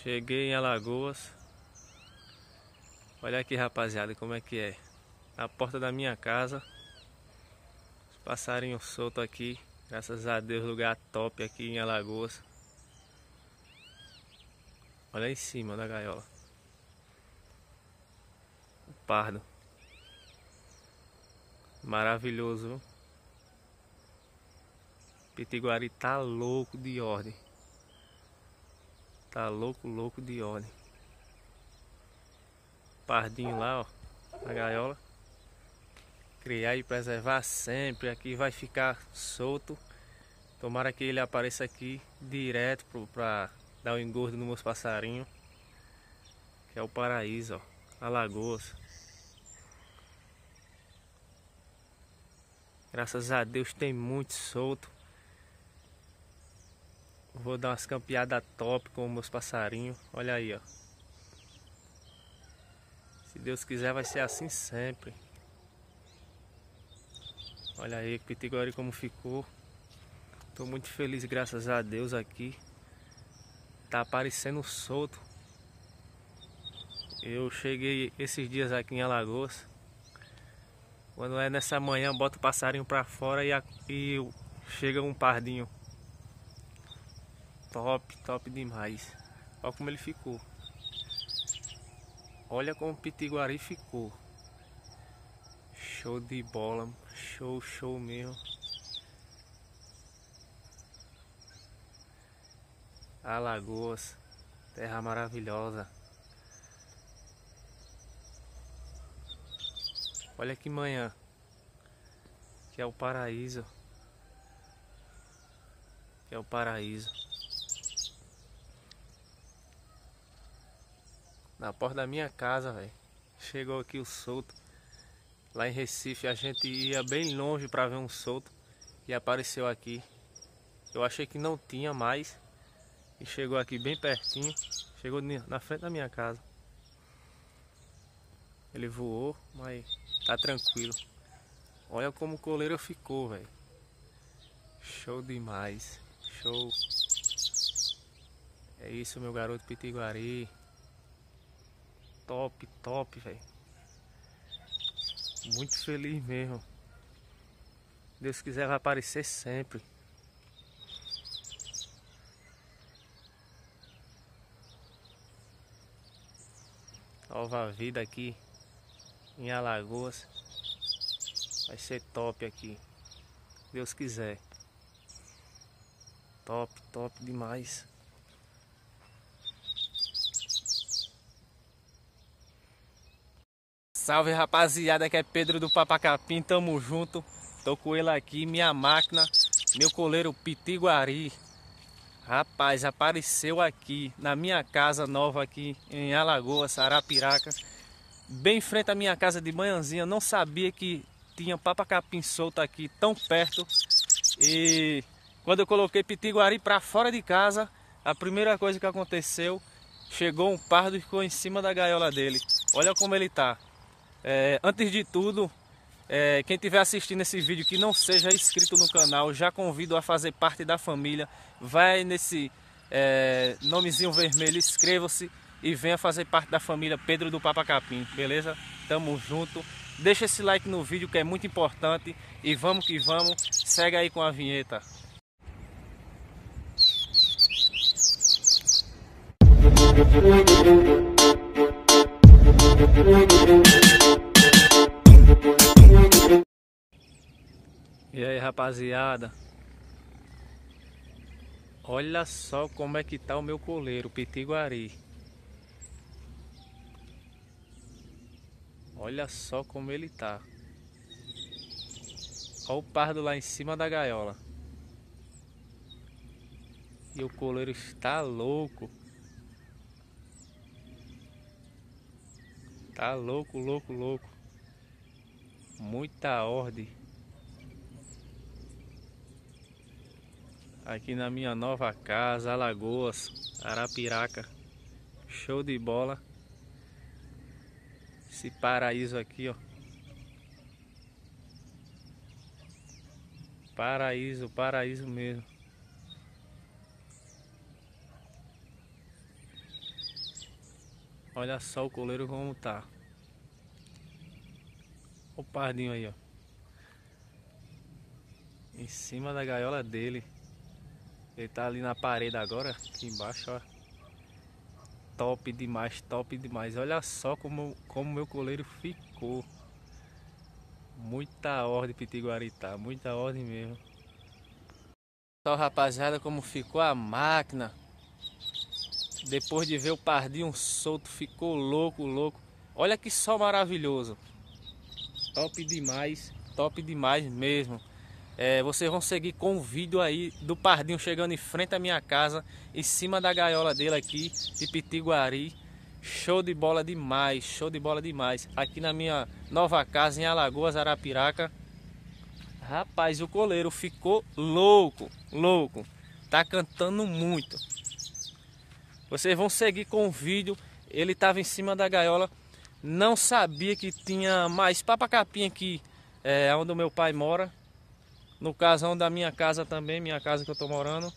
Cheguei em Alagoas. Olha aqui, rapaziada, como é que é. Na porta da minha casa. Os passarinhos soltos aqui. Graças a Deus, lugar top aqui em Alagoas. Olha em cima da gaiola. O pardo. Maravilhoso, viu? Pitiguari tá louco de ordem. Tá louco de ordem. Pardinho lá, ó, na gaiola. Criar e preservar sempre. Aqui vai ficar solto. Tomara que ele apareça aqui direto pra dar o engordo nos meus passarinhos. Que é o paraíso, ó. Alagoas. Graças a Deus tem muito solto. Vou dar umas campeadas top com meus passarinhos. Olha aí, ó. Se Deus quiser vai ser assim sempre. Olha aí, Pitiguari como ficou. Tô muito feliz, graças a Deus aqui. Tá aparecendo solto. Eu cheguei esses dias aqui em Alagoas. Quando é nessa manhã, boto o passarinho pra fora e chega um pardinho. Top demais. Olha como ele ficou. Olha como o Pitiguari ficou. Show de bola. Show mesmo. Alagoas. Terra maravilhosa. Olha que manhã. Que é o paraíso. Que é o paraíso. Na porta da minha casa, velho. Chegou aqui o solto. Lá em Recife a gente ia bem longe para ver um solto. E apareceu aqui. Eu achei que não tinha mais. E chegou aqui bem pertinho. Chegou na frente da minha casa. Ele voou, mas tá tranquilo. Olha como o coleiro ficou, velho. Show demais. Show. É isso, meu garoto Pitiguari. Top, velho. Muito feliz mesmo. Deus quiser vai aparecer sempre. Nova vida aqui em Alagoas. Vai ser top aqui. Deus quiser. Top demais. Salve, rapaziada, que é Pedro do Papacapim, tamo junto. Tô com ele aqui, minha máquina, meu coleiro Pitiguari. Rapaz, apareceu aqui na minha casa nova aqui em Alagoas, Arapiraca. Bem em frente à minha casa de manhãzinha. Não sabia que tinha papacapim solto aqui tão perto. E quando eu coloquei Pitiguari pra fora de casa, a primeira coisa que aconteceu, chegou um pardo e ficou em cima da gaiola dele. Olha como ele tá. Antes de tudo, quem estiver assistindo esse vídeo que não seja inscrito no canal, já convido a fazer parte da família. Vai nesse nomezinho vermelho, inscreva-se e venha fazer parte da família Pedro do Papacapim, beleza? Tamo junto. Deixa esse like no vídeo que é muito importante e vamos que vamos. Segue aí com a vinheta. E aí, rapaziada, olha só como é que tá o meu coleiro Pitiguari. Olha só como ele tá. Olha o pardo lá em cima da gaiola. E o coleiro está louco. Tá louco. Muita ordem. Aqui na minha nova casa, Alagoas, Arapiraca. Show de bola. Esse paraíso aqui, ó. Paraíso mesmo. Olha só o coleiro como tá. O pardinho aí, ó. Em cima da gaiola dele. Ele tá ali na parede agora, aqui embaixo, ó. Top demais, top demais. Olha só como meu coleiro ficou. Muita ordem, Pitiguari, tá? Muita ordem mesmo. Só, rapaziada, como ficou a máquina. Depois de ver o pardinho solto, ficou louco, louco. Olha que sol maravilhoso. Top demais mesmo. Vocês vão seguir com o vídeo aí do pardinho chegando em frente à minha casa, em cima da gaiola dele aqui, de Pitiguari. Show de bola demais, show de bola demais. Aqui na minha nova casa em Alagoas, Arapiraca. Rapaz, o coleiro ficou louco, louco. Tá cantando muito. Vocês vão seguir com o vídeo. Ele estava em cima da gaiola. Não sabia que tinha mais papacapim aqui, onde o meu pai mora. No caso, onde a minha casa também, minha casa que eu tô morando.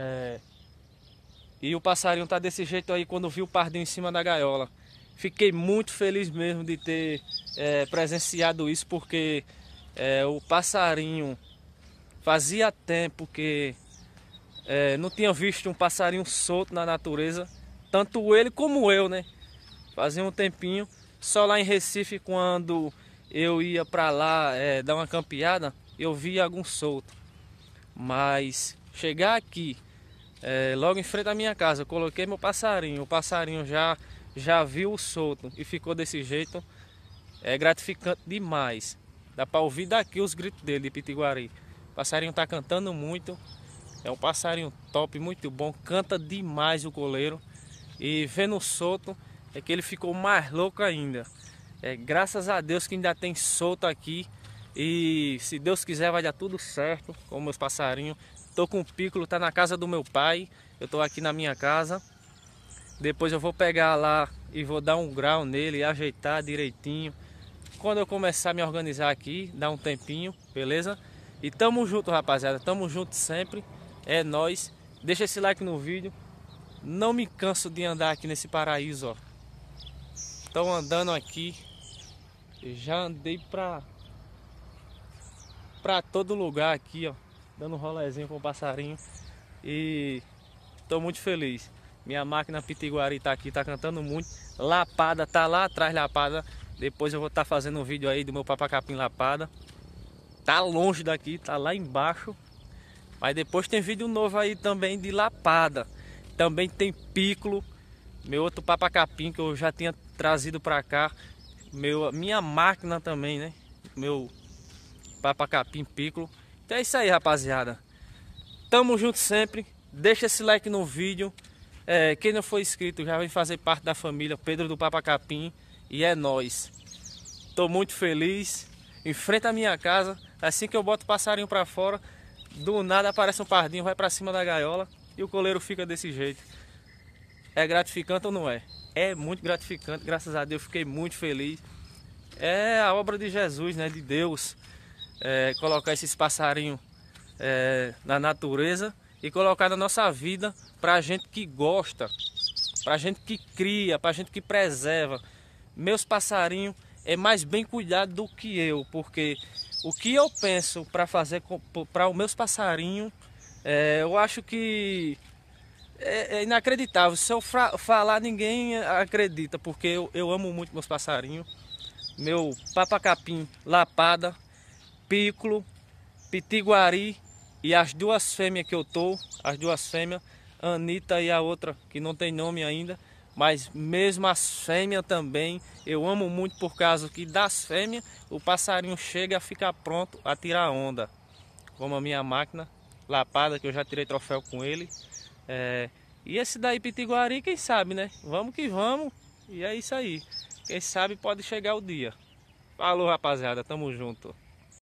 E o passarinho tá desse jeito aí quando vi o pardinho em cima da gaiola. Fiquei muito feliz mesmo de ter presenciado isso, porque o passarinho fazia tempo que não tinha visto um passarinho solto na natureza. Tanto ele como eu, né? Fazia um tempinho. Só lá em Recife, quando eu ia pra lá dar uma campeada, eu via algum solto. Mas chegar aqui, logo em frente à minha casa, eu coloquei meu passarinho. O passarinho já viu o solto e ficou desse jeito. É gratificante demais. Dá pra ouvir daqui os gritos dele, de Pitiguari. O passarinho tá cantando muito. É um passarinho top, muito bom. Canta demais o coleiro. E vendo o solto, é que ele ficou mais louco ainda. Graças a Deus que ainda tem solto aqui. E se Deus quiser vai dar tudo certo com meus passarinhos. Tô com o Piccolo, tá na casa do meu pai. Eu tô aqui na minha casa. Depois eu vou pegar lá e vou dar um grau nele, ajeitar direitinho. Quando eu começar a me organizar aqui, dar um tempinho, beleza? E tamo junto, rapaziada. Tamo junto sempre. É nóis. Deixa esse like no vídeo. Não me canso de andar aqui nesse paraíso, ó. Tô andando aqui. Já andei pra todo lugar aqui, ó. Dando um rolezinho com o passarinho. E tô muito feliz. Minha máquina Pitiguari tá aqui, tá cantando muito. Lapada tá lá atrás, lapada. Depois eu vou estar fazendo um vídeo aí do meu papacapim lapada. Tá longe daqui, tá lá embaixo. Mas depois tem vídeo novo aí também de lapada. Também tem Piccolo, meu outro papacapim que eu já tinha trazido pra cá. Minha máquina também, né? Meu papacapim Piccolo. Então é isso aí, rapaziada. Tamo junto sempre. Deixa esse like no vídeo. Quem não for inscrito já vem fazer parte da família Pedro do Papacapim. E é nóis. Tô muito feliz. Em frente à minha casa, assim que eu boto o passarinho pra fora, do nada aparece um pardinho, vai pra cima da gaiola e o coleiro fica desse jeito. É gratificante ou não é? É muito gratificante, graças a Deus fiquei muito feliz. É a obra de Jesus, né? De Deus. Colocar esses passarinhos na natureza e colocar na nossa vida pra gente que gosta, pra gente que cria, pra gente que preserva. Meus passarinhos é mais bem cuidado do que eu, porque o que eu penso para fazer para os meus passarinhos, eu acho que é inacreditável. Se eu falar, ninguém acredita, porque eu amo muito meus passarinhos. Meu papacapim lapada, Piccolo, Pitiguari e as duas fêmeas que eu tô, as duas fêmeas, Anitta e a outra que não tem nome ainda. Mas mesmo as fêmeas também, eu amo muito por causa que das fêmeas o passarinho chega a ficar pronto a tirar onda. Como a minha máquina lapada, que eu já tirei troféu com ele. E esse daí Pitiguari, quem sabe, né? Vamos que vamos. E é isso aí. Quem sabe pode chegar o dia. Falou, rapaziada, tamo junto.